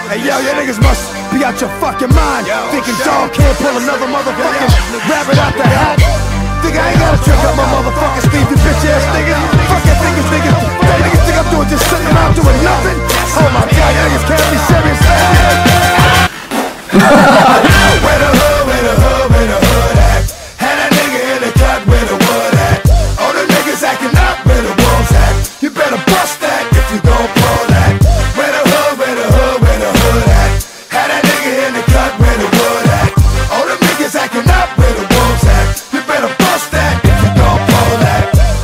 Hey yo, you niggas must be out your fucking mind. Thinking dog can't pull another motherfucking rabbit out the hat. Think I ain't gotta trick up my motherfucking sleeve, you bitch ass niggas. Fucking niggas, that niggas think I'm doing just sitting around doing nothing. Oh my god, you niggas can't be serious, man. Where the hood at? Had that nigga in the cut where the wood at. All the niggas acting up where the wolves at. You better bust that if you don't pull that. Where the hood at? Had that nigga in the cut where the wood at. All the niggas acting up where the wolves at. You better bust that if you don't pull that.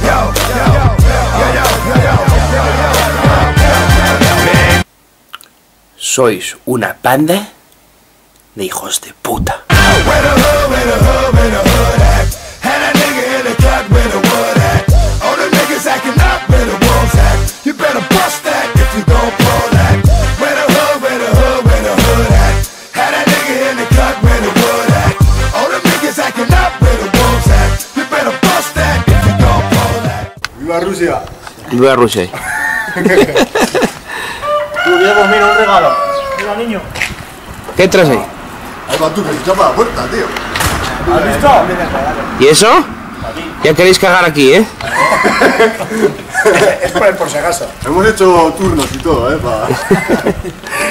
Sois una banda de hijos de puta. ¡Viva Rusia! Viva Rusia. Tú, Diego, mira, un regalo. Mira, niño. ¿Qué traes ahí? Ahí va tú, que se chapa la puerta, tío. ¿Has visto? ¿Y eso? Ya queréis cagar aquí, ¿eh? Es por si acaso. Hemos hecho turnos y todo, para...